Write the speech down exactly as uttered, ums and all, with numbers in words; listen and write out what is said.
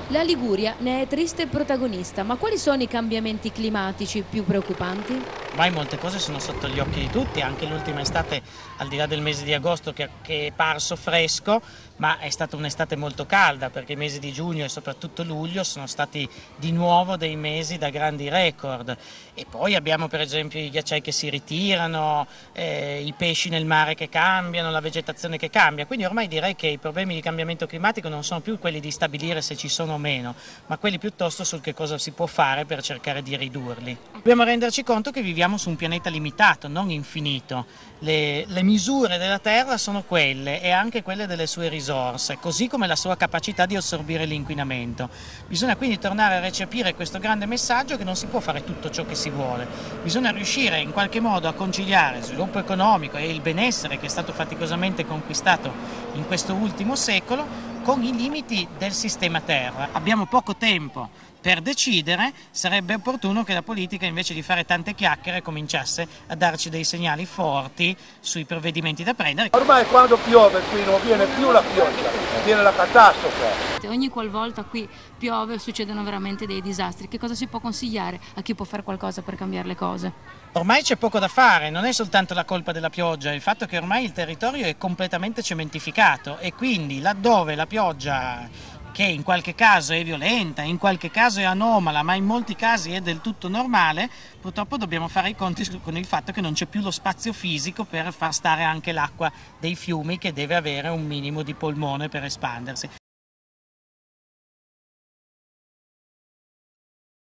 La Liguria ne è triste protagonista, ma quali sono i cambiamenti climatici più preoccupanti? Ormai molte cose sono sotto gli occhi di tutti, anche l'ultima estate, al di là del mese di agosto che, che è parso fresco, ma è stata un'estate molto calda, perché i mesi di giugno e soprattutto luglio sono stati di nuovo dei mesi da grandi record. E poi abbiamo per esempio i ghiacciai che si ritirano, eh, i pesci nel mare che cambiano, la vegetazione che cambia. Quindi ormai direi che i problemi di cambiamento climatico non sono più quelli di stabilire se ci sono o meno, ma quelli piuttosto sul che cosa si può fare per cercare di ridurli. Dobbiamo renderci conto che viviamo su un pianeta limitato, non infinito. Le, le misure della Terra sono quelle e anche quelle delle sue risorse, così come la sua capacità di assorbire l'inquinamento. Bisogna quindi tornare a recepire questo grande messaggio che non si può fare tutto ciò che si vuole. Bisogna riuscire in qualche modo a conciliare il sviluppo economico e il benessere che è stato faticosamente conquistato in questo ultimo secolo con i limiti del sistema Terra. Abbiamo poco tempo per decidere, sarebbe opportuno che la politica, invece di fare tante chiacchiere, cominciasse a darci dei segnali forti sui provvedimenti da prendere. Ormai quando piove qui non viene più la pioggia, viene la catastrofe. Ogni qualvolta qui piove succedono veramente dei disastri. Che cosa si può consigliare a chi può fare qualcosa per cambiare le cose? Ormai c'è poco da fare, non è soltanto la colpa della pioggia, il fatto che ormai il territorio è completamente cementificato e quindi laddove la pioggia, che in qualche caso è violenta, in qualche caso è anomala, ma in molti casi è del tutto normale, purtroppo dobbiamo fare i conti con il fatto che non c'è più lo spazio fisico per far stare anche l'acqua dei fiumi, che deve avere un minimo di polmone per espandersi.